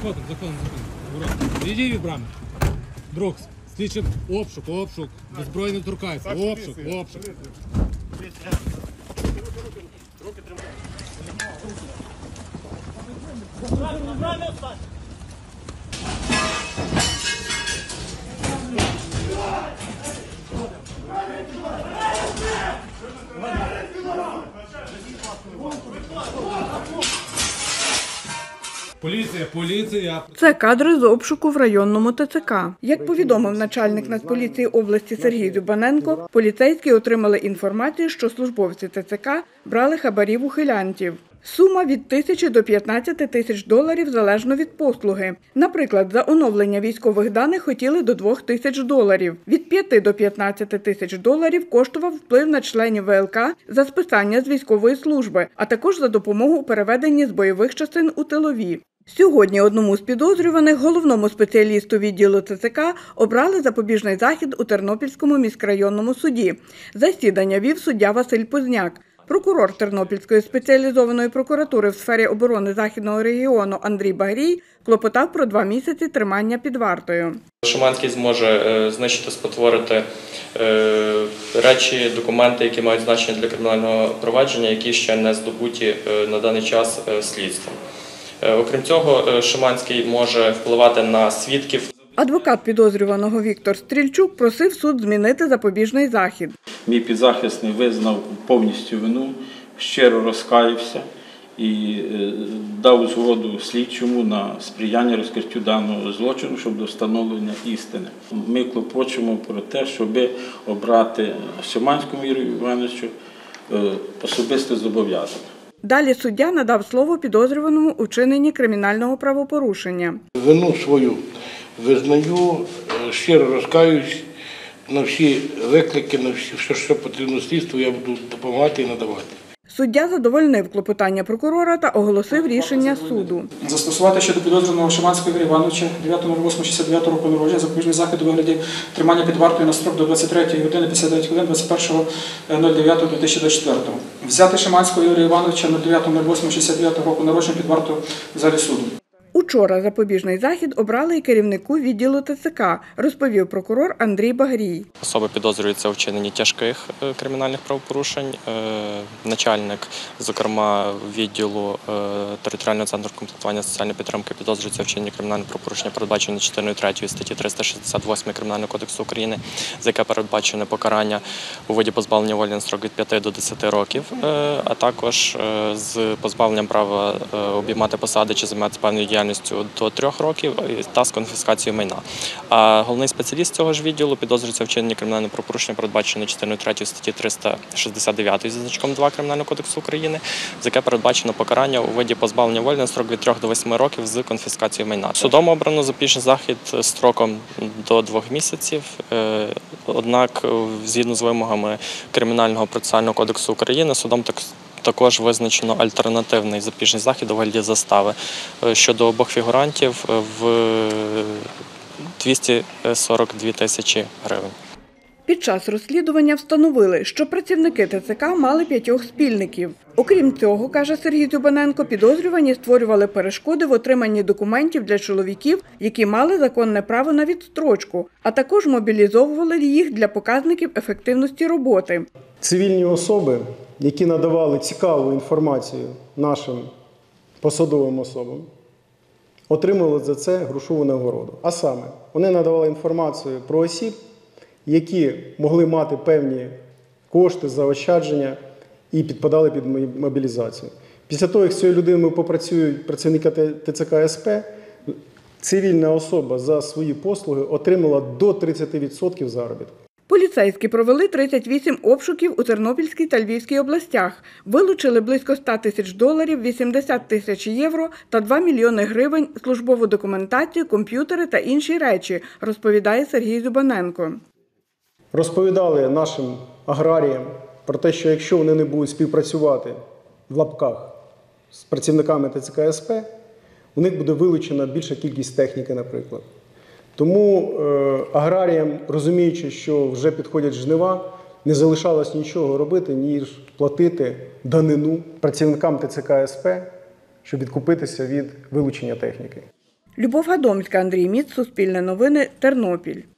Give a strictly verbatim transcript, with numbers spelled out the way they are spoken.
заходимо, заходимо, заходимо. Відійдіть від брами. Друкс, слідчим обшук, обшук. Без зброї не торкається. Обшук, обшук. Поліція, поліція. Це кадри з обшуку в районному ТЦК. Як повідомив начальник Нацполіції області Сергій Дзюбаненко, поліцейські отримали інформацію, що службовці ТЦК брали хабарів ухилянтів. Сума від тисячі до п'ятнадцяти тисяч доларів залежно від послуги. Наприклад, за оновлення військових даних хотіли до двох тисяч доларів. Від п'яти до п'ятнадцяти тисяч доларів коштував вплив на членів ВЛК за списання з військової служби, а також за допомогу у переведенні з бойових частин у тилові. Сьогодні одному з підозрюваних, головному спеціалісту відділу ТЦК, обрали запобіжний захід у Тернопільському міськрайонному суді. Засідання вів суддя Василь Позняк. Прокурор Тернопільської спеціалізованої прокуратури в сфері оборони Західного регіону Андрій Багрій клопотав про два місяці тримання під вартою. Шиманський зможе знищити, спотворити речі, документи, які мають значення для кримінального провадження, які ще не здобуті на даний час слідством. Окрім цього, Шиманський може впливати на свідків. Адвокат підозрюваного Віктор Стрільчук просив суд змінити запобіжний захід. Мій підзахисний визнав повністю вину, щиро розкаявся і дав згоду слідчому на сприяння розкриттю даного злочину, щоб до встановлення істини. Ми клопочемо про те, щоб обрати Шиманському Юрію Івановичу особисте зобов'язання. Далі суддя надав слово підозрюваному у вчиненні кримінального правопорушення. Вину свою визнаю, щиро розкаюсь на всі виклики, на все, що потрібно слідству, я буду допомагати і надавати. Суддя задовольнив клопотання прокурора та оголосив рішення суду. Застосувати щодо підозрюваного Шиманського Юрія Івановича дев'ятого восьмого шістдесят дев'ятого року народження запобіжний захід у вигляді тримання під вартою на строк до двадцять третьої години п'ятдесят дев'ять хвилин двадцять першого дев'ятого дві тисячі двадцять четвертого. Взяти Шиманського Юрія Івановича дев'ятого восьмого шістдесят дев'ятого року народження під варту в залі суду. Учора запобіжний захід обрали і керівнику відділу ТЦК, розповів прокурор Андрій Багрій. Особа підозрюється у вчиненні тяжких кримінальних правопорушень. Начальник, зокрема, відділу територіального центру комплектування соціальної підтримки підозрюється у вчиненні кримінального правопорушення, передбачене частиною третьою статті триста шістдесят восьмої Кримінального кодексу України, за яке передбачене покарання у виді позбавлення волі на строк від п'яти до десяти років, а також з позбавленням права обіймати посади чи займатися певною діяльністю до трьох років та з конфіскацією майна. А головний спеціаліст цього ж відділу підозрюється у вчиненні кримінального правопорушення, передбачене частиною третьою статті триста шістдесят дев'ять зі значком два Кримінального кодексу України, за яке передбачено покарання у виді позбавлення волі на строк від трьох до восьми років з конфіскацією майна. Судом обрано запобіжний захід строком до двох місяців. Однак, згідно з вимогами Кримінального процесуального кодексу України, судом так також визначено альтернативний запобіжний захід у вигляді застави щодо обох фігурантів в двісті сорок дві тисячі гривень. Під час розслідування встановили, що працівники ТЦК мали п'ятьох спільників. Окрім цього, каже Сергій Дзюбаненко, підозрювані створювали перешкоди в отриманні документів для чоловіків, які мали законне право на відстрочку, а також мобілізовували їх для показників ефективності роботи. Цивільні особи, які надавали цікаву інформацію нашим посадовим особам, отримали за це грошову нагороду. А саме, вони надавали інформацію про осіб, які могли мати певні кошти, заощадження і підпадали під мобілізацію. Після того, як з цією людиною попрацюють працівники ТЦК СП, цивільна особа за свої послуги отримала до тридцяти відсотків заробітку. Поліцейські провели тридцять вісім обшуків у Тернопільській та Львівській областях. Вилучили близько ста тисяч доларів, вісімдесят тисяч євро та два мільйони гривень, службову документацію, комп'ютери та інші речі, розповідає Сергій Дзюбаненко. Розповідали нашим аграріям про те, що якщо вони не будуть співпрацювати в лапках з працівниками ТЦК СП, у них буде вилучена більша кількість техніки, наприклад. Тому е, аграріям, розуміючи, що вже підходять жнива, не залишалось нічого робити, ніж платити данину працівникам ТЦК СП, щоб відкупитися від вилучення техніки. Любов Гадомська, Андрій Міц, Суспільне новини, Тернопіль.